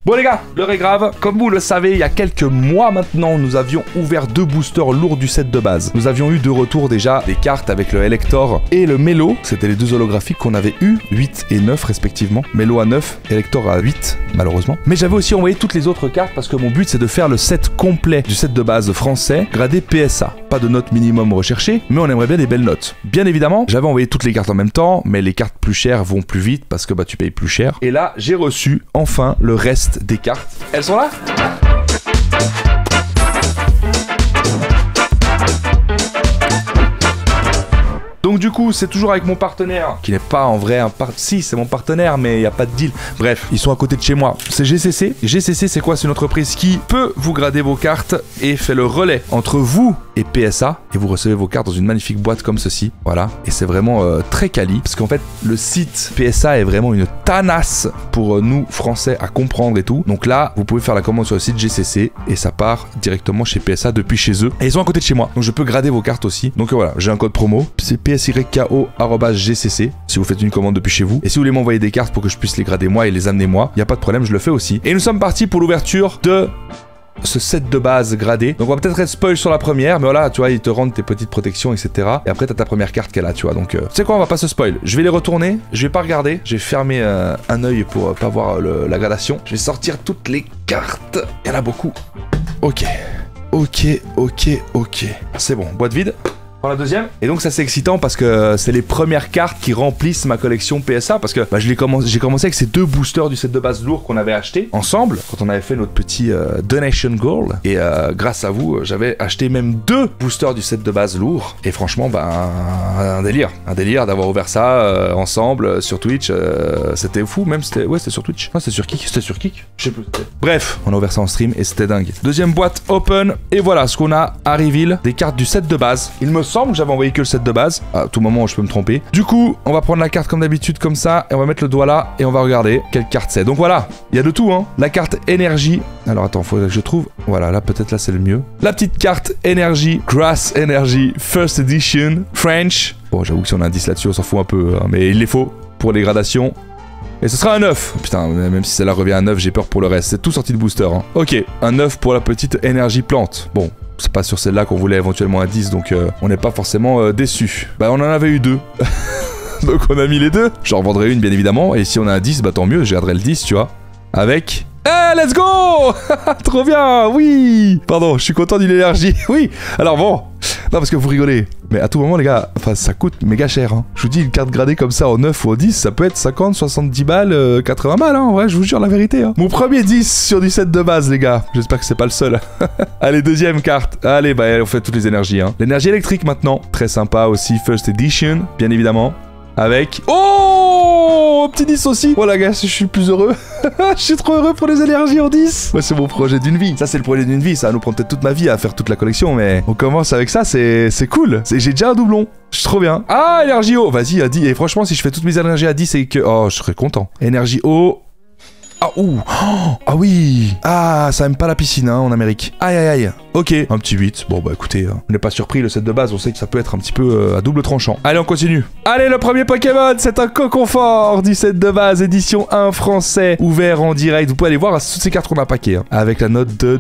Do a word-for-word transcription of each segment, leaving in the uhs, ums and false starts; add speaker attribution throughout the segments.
Speaker 1: Bon les gars, l'heure est grave. Comme vous le savez, il y a quelques mois maintenant, nous avions ouvert deux boosters lourds du set de base. Nous avions eu de retour déjà des cartes avec le Elector et le Melo. C'était les deux holographiques qu'on avait eu, huit et neuf respectivement. Melo à neuf, Elector à huit, malheureusement. Mais j'avais aussi envoyé toutes les autres cartes parce que mon but c'est de faire le set complet du set de base français, gradé P S A. Pas de note minimum recherchée, mais on aimerait bien des belles notes. Bien évidemment, j'avais envoyé toutes les cartes en même temps, mais les cartes plus chères vont plus vite parce que bah tu payes plus cher. Et là, j'ai reçu enfin le reste des cartes. Elles sont là ? Donc du coup, c'est toujours avec mon partenaire, qui n'est pas en vrai un partenaire. Si, c'est mon partenaire, mais il n'y a pas de deal. Bref, ils sont à côté de chez moi. C'est G C C. G C C, c'est quoi? C'est une entreprise qui peut vous grader vos cartes et fait le relais entre vous et P S A. Et vous recevez vos cartes dans une magnifique boîte comme ceci. Voilà. Et c'est vraiment euh, très quali. Parce qu'en fait, le site P S A est vraiment une tanasse pour euh, nous, Français, à comprendre et tout. Donc là, vous pouvez faire la commande sur le site G C C et ça part directement chez P S A depuis chez eux. Et ils sont à côté de chez moi. Donc je peux grader vos cartes aussi. Donc euh, voilà, j'ai un code promo. C'est P S Y K O arobase G C C si vous faites une commande depuis chez vous. Et si vous voulez m'envoyer des cartes pour que je puisse les grader moi et les amener moi, il n'y a pas de problème, je le fais aussi. Et nous sommes partis pour l'ouverture de ce set de base gradé. Donc on va peut-être être spoil sur la première, mais voilà, tu vois, ils te rendent tes petites protections, et cetera. Et après, t'as ta première carte qu'elle a, tu vois. Donc, euh, tu sais quoi, on va pas se spoil. Je vais les retourner, je vais pas regarder. J'ai fermé euh, un œil pour euh, pas voir le, la gradation. Je vais sortir toutes les cartes. Il y en a beaucoup. Ok. Ok, ok, ok. C'est bon, boîte vide. La deuxième. Et donc ça c'est excitant parce que c'est les premières cartes qui remplissent ma collection P S A parce que bah, je l'ai commencé, j'ai commencé avec ces deux boosters du set de base lourd qu'on avait acheté ensemble quand on avait fait notre petit euh, donation goal et euh, grâce à vous j'avais acheté même deux boosters du set de base lourd et franchement bah un, un délire un délire d'avoir ouvert ça euh, ensemble sur Twitch, euh, c'était fou. Même c'était ouais c'était sur Twitch, non c'était sur Kik, c'était sur Kik, je sais plus. Bref, on a ouvert ça en stream et c'était dingue. Deuxième boîte open et voilà ce qu'on a à reveal, des cartes du set de base. Il me semble que j'avais envoyé que le set de base. À tout moment, je peux me tromper. Du coup, on va prendre la carte comme d'habitude, comme ça, et on va mettre le doigt là, et on va regarder quelle carte c'est. Donc voilà, il y a de tout, hein. La carte énergie. Alors attends, faut que je trouve. Voilà, là peut-être là c'est le mieux. La petite carte énergie, Grass Energy First Edition French. Bon, j'avoue que si on a un dix là-dessus, on s'en fout un peu, hein, mais il les faut pour les gradations. Et ce sera un neuf. Putain, même si celle-là revient à neuf, j'ai peur pour le reste. C'est tout sorti de booster. Hein. Ok, un neuf pour la petite énergie plante. Bon. C'est pas sur celle-là qu'on voulait éventuellement un dix, donc euh, on n'est pas forcément euh, déçus. Bah on en avait eu deux. Donc on a mis les deux. J'en revendrai une bien évidemment, et si on a un dix, bah tant mieux, je garderai le dix, tu vois. Avec... Eh, let's go. Trop bien, oui. Pardon, je suis content d'une énergie. Oui, alors bon... Non parce que vous rigolez, mais à tout moment les gars, enfin ça coûte méga cher hein. Je vous dis une carte gradée comme ça au neuf ou au dix, ça peut être cinquante, soixante-dix balles, euh, quatre-vingts balles hein, en vrai je vous jure la vérité hein. Mon premier dix sur du set de base les gars, j'espère que c'est pas le seul. Allez deuxième carte, allez bah on fait toutes les énergies hein. L'énergie électrique maintenant, très sympa aussi, First Edition, bien évidemment. Avec... Oh, petit dix aussi. Voilà gars, je suis le plus heureux. Je suis trop heureux pour les énergies en dix. Ouais, c'est mon projet d'une vie. Ça c'est le projet d'une vie, ça va nous prendre peut-être toute ma vie à faire toute la collection, mais on commence avec ça, c'est cool. J'ai déjà un doublon. Je suis trop bien. Ah, énergie eau. Vas-y, à dix. Et franchement, si je fais toutes mes énergies à dix, c'est que... Oh, je serais content. Énergie eau. Ah, ouh. Oh, ah oui. Ah, ça aime pas la piscine, hein, en Amérique. Aïe, aïe, aïe. Ok. Un petit huit. Bon, bah écoutez, euh, on n'est pas surpris, le set de base, on sait que ça peut être un petit peu euh, à double tranchant. Allez, on continue. Allez, le premier Pokémon, c'est un Coconfort du set de base, édition un français, ouvert en direct. Vous pouvez aller voir toutes ces cartes qu'on a paquées, hein, avec la note de...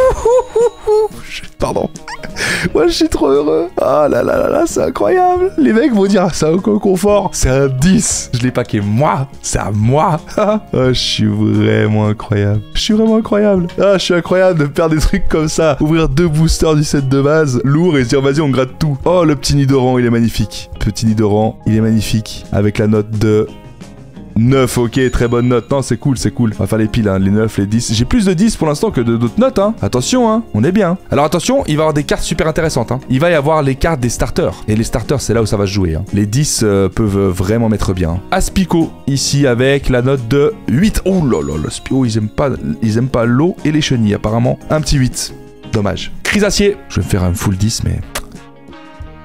Speaker 1: Ouh, pardon. Moi, je suis trop heureux. Ah là là là là, c'est incroyable. Les mecs vont dire, c'est un Coconfort. C'est un dix. Je l'ai paqué moi. C'est à moi. Ah, je suis vraiment incroyable. Je suis vraiment incroyable. Ah, je suis incroyable de faire des trucs comme ça. Ouvrir deux boosters du set de base, lourd, et se dire, vas-y, on gratte tout. Oh, le petit Nidoran, il est magnifique. Petit Nidoran, il est magnifique. Avec la note de... neuf, ok, très bonne note. Non, c'est cool, c'est cool. On va faire les piles, hein, les neuf, les dix. J'ai plus de dix pour l'instant que d'autres notes, hein. Attention, hein, on est bien. Alors attention, il va y avoir des cartes super intéressantes, hein. Il va y avoir les cartes des starters. Et les starters, c'est là où ça va se jouer, hein. Les dix euh, peuvent vraiment mettre bien. Aspico, ici, avec la note de huit. Oh là là, l'Aspico, ils aiment pas, ils aiment pas l'eau et les chenilles, apparemment. Un petit huit. Dommage. Chrysacier. Je vais me faire un full dix, mais...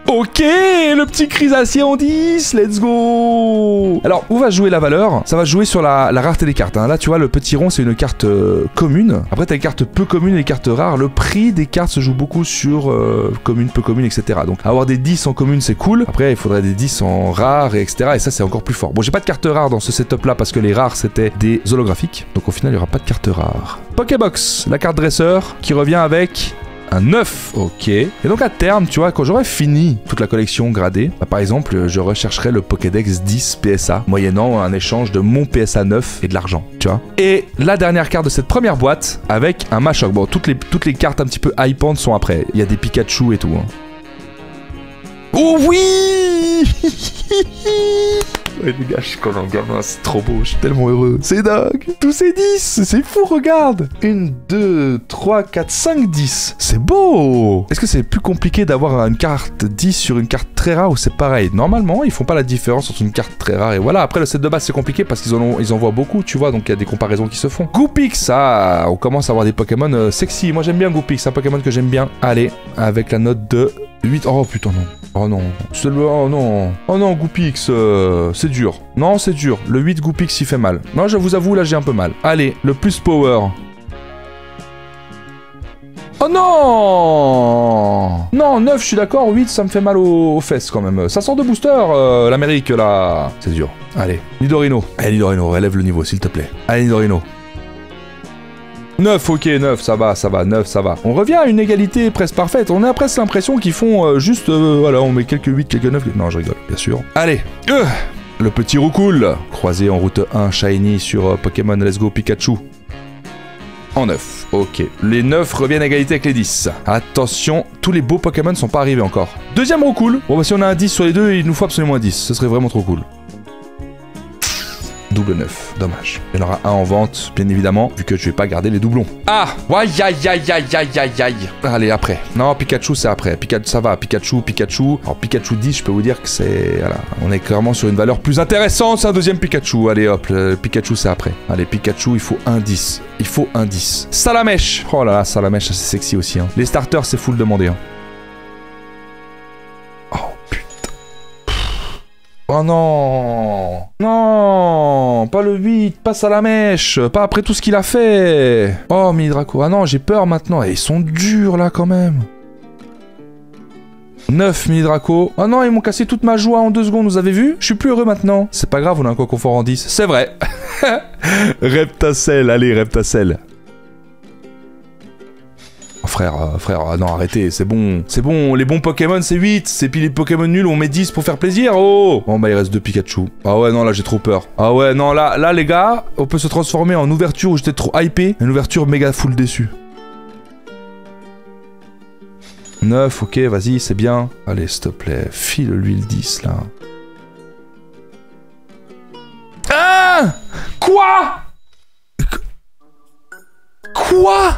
Speaker 1: Ok, le petit Chrysacier en dix, let's go. Alors, où va jouer la valeur? Ça va jouer sur la, la rareté des cartes. Hein. Là, tu vois, le petit rond, c'est une carte euh, commune. Après, t'as les cartes peu communes et les cartes rares. Le prix des cartes se joue beaucoup sur euh, commune, peu commune, et cetera. Donc, avoir des dix en commune, c'est cool. Après, il faudrait des dix en rares, et etc. Et ça, c'est encore plus fort. Bon, j'ai pas de cartes rares dans ce setup-là parce que les rares, c'était des holographiques. Donc, au final, il n'y aura pas de cartes rares. Pokébox, la carte dresseur qui revient avec... un neuf, ok. Et donc à terme, tu vois, quand j'aurai fini toute la collection gradée, bah, par exemple, je rechercherai le Pokédex dix P S A, moyennant un échange de mon P S A neuf et de l'argent, tu vois. Et la dernière carte de cette première boîte, avec un Machoc. Bon, toutes les, toutes les cartes un petit peu hypantes sont après. Il y a des Pikachu et tout. Hein. Oh oui. Ouais les gars, je suis comme un gamin, c'est trop beau, je suis tellement heureux. C'est dingue. Tous ces dix, c'est fou, regarde. une, deux, trois, quatre, cinq, dix. C'est beau. Est-ce que c'est plus compliqué d'avoir une carte dix sur une carte très rare ou c'est pareil? Normalement, ils font pas la différence entre une carte très rare et voilà. Après, le set de base, c'est compliqué parce qu'ils en, ont, ils en voient beaucoup, tu vois, donc il y a des comparaisons qui se font. Goopix, ah, on commence à avoir des Pokémon euh, sexy. Moi, j'aime bien Goopix, c'est un Pokémon que j'aime bien. Allez, avec la note de huit. Oh putain, non. Oh non, c'est le... Oh non, oh non, Goopix, euh, c'est dur. Non, c'est dur. Le huit Goopix, il fait mal. Non, je vous avoue, là, j'ai un peu mal. Allez, le plus power. Oh non. Non, neuf, je suis d'accord. huit, ça me fait mal aux, aux fesses, quand même. Ça sort de booster, euh, l'Amérique, là. C'est dur. Allez, Nidorino. Allez, Nidorino, relève le niveau, s'il te plaît. Allez, Nidorino. neuf, ok, neuf, ça va, ça va, neuf, ça va. On revient à une égalité presque parfaite. On a presque l'impression qu'ils font euh, juste... Euh, voilà, on met quelques huit, quelques neuf... Non, je rigole, bien sûr. Allez, euh, le petit Roucoule. Croisé en route un, Shiny sur euh, Pokémon Let's Go Pikachu. En neuf, ok. Les neuf reviennent à égalité avec les dix. Attention, tous les beaux Pokémon sont pas arrivés encore. Deuxième Roucoule. Bon, bah si on a un dix sur les deux, il nous faut absolument un dix. Ce serait vraiment trop cool. Double neuf, dommage. Il y en aura un en vente, bien évidemment, vu que je vais pas garder les doublons. Ah, aïe aïe aïe aïe aïe aïe aïe. Allez, après. Non, Pikachu, c'est après. Pikachu, ça va. Pikachu, Pikachu. Alors, Pikachu dix, je peux vous dire que c'est... Voilà, on est clairement sur une valeur plus intéressante. C'est un deuxième Pikachu. Allez, hop, le Pikachu, c'est après. Allez, Pikachu, il faut un dix. Il faut un dix. Salamèche. Oh là là, Salamèche, c'est sexy aussi. Hein. Les starters, c'est full demandé. Hein. Oh non. Non. Pas le huit, pas Salamèche. Pas après tout ce qu'il a fait. Oh, Midraco. Ah non, j'ai peur maintenant. Et ils sont durs là quand même. neuf Midraco. Oh non, ils m'ont cassé toute ma joie en deux secondes, vous avez vu? Je suis plus heureux maintenant. C'est pas grave, on a un coco fort en dix. C'est vrai. Reptacel, allez, Reptacel. Frère, euh, frère, ah non, arrêtez, c'est bon. C'est bon, les bons Pokémon, c'est huit. C'est puis les Pokémon nuls, on met dix pour faire plaisir, oh. Bon, bah, il reste deux Pikachu. Ah ouais, non, là, j'ai trop peur. Ah ouais, non, là, là, les gars, on peut se transformer en ouverture où j'étais trop hypé. Une ouverture méga full déçu. neuf, ok, vas-y, c'est bien. Allez, s'il te plaît, file-lui le dix, là. Ah! Quoi? Quoi?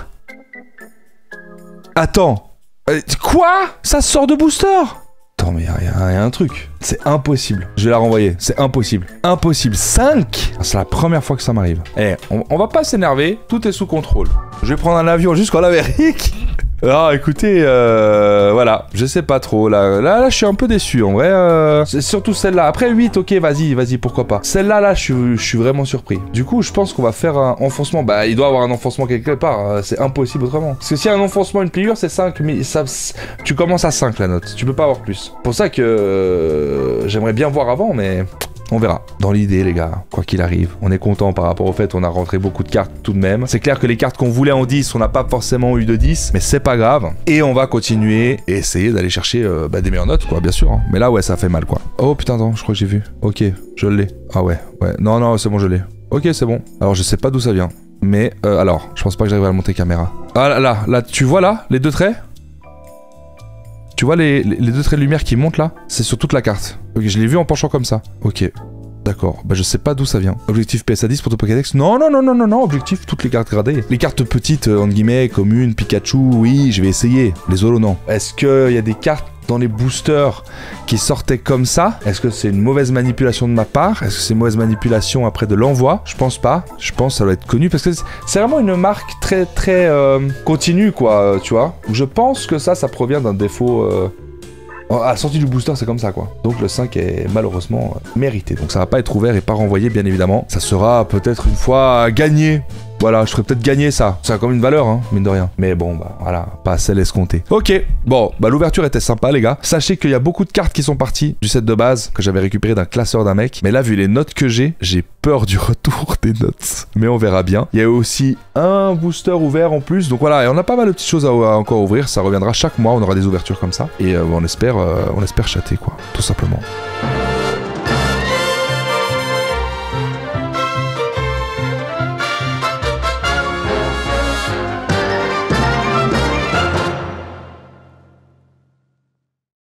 Speaker 1: Attends. Euh, quoi? Ça sort de booster? Attends, mais il y, y, y a un truc. C'est impossible. Je vais la renvoyer. C'est impossible. Impossible. cinq? C'est la première fois que ça m'arrive. Eh, on, on va pas s'énerver. Tout est sous contrôle. Je vais prendre un avion jusqu'en Amérique. Ah, écoutez, euh, voilà, je sais pas trop, là, là, là, je suis un peu déçu, en vrai, euh, c'est surtout celle-là. Après huit, ok, vas-y, vas-y, pourquoi pas. Celle-là, là, je suis, je suis vraiment surpris. Du coup, je pense qu'on va faire un enfoncement. Bah, il doit avoir un enfoncement quelque part, euh, c'est impossible autrement. Parce que si y a un enfoncement, une pliure, c'est cinq, mais ça, tu commences à cinq, la note, tu peux pas avoir plus. Pour ça que euh, j'aimerais bien voir avant, mais... On verra. Dans l'idée, les gars, quoi qu'il arrive, on est content par rapport au fait qu'on a rentré beaucoup de cartes tout de même. C'est clair que les cartes qu'on voulait en dix, on n'a pas forcément eu de dix, mais c'est pas grave. Et on va continuer et essayer d'aller chercher euh, bah, des meilleures notes, quoi, bien sûr. Hein. Mais là, ouais, ça fait mal, quoi. Oh putain, non, je crois que j'ai vu. Ok, je l'ai. Ah ouais, ouais. Non, non, c'est bon, je l'ai. Ok, c'est bon. Alors, je sais pas d'où ça vient. Mais, euh, alors, je pense pas que j'arrive à le monter caméra. Ah là, là, là, tu vois là, les deux traits? Tu vois les, les, les deux traits de lumière qui montent là? C'est sur toute la carte. Ok, je l'ai vu en penchant comme ça. Ok. D'accord. Bah je sais pas d'où ça vient. Objectif P S A dix pour ton Pokédex? Non, non, non, non, non, non. Objectif toutes les cartes gradées. Les cartes petites, euh, entre guillemets, communes, Pikachu, oui, je vais essayer. Les holos, non. Est-ce qu'il y a des cartes dans les boosters qui sortaient comme ça? Est-ce que c'est une mauvaise manipulation de ma part? Est-ce que c'est une mauvaise manipulation après de l'envoi? Je pense pas. Je pense que ça doit être connu parce que c'est vraiment une marque très très euh, continue quoi, tu vois. Je pense que ça, ça provient d'un défaut... Euh... à la sortie du booster, c'est comme ça, quoi. Donc le cinq est malheureusement mérité. Donc ça va pas être ouvert et pas renvoyé, bien évidemment. Ça sera peut-être une fois gagné. Voilà, je ferais peut-être gagner ça. Ça a comme une valeur, hein, mine de rien. Mais bon, bah voilà, pas celle escomptée. Ok, bon, bah l'ouverture était sympa, les gars. Sachez qu'il y a beaucoup de cartes qui sont parties du set de base que j'avais récupéré d'un classeur d'un mec. Mais là, vu les notes que j'ai, j'ai peur du retour des notes. Mais on verra bien. Il y a aussi un booster ouvert en plus. Donc voilà, et on a pas mal de petites choses à, à encore ouvrir. Ça reviendra chaque mois, on aura des ouvertures comme ça. Et euh, on espère, euh, on espère chatter, quoi, tout simplement.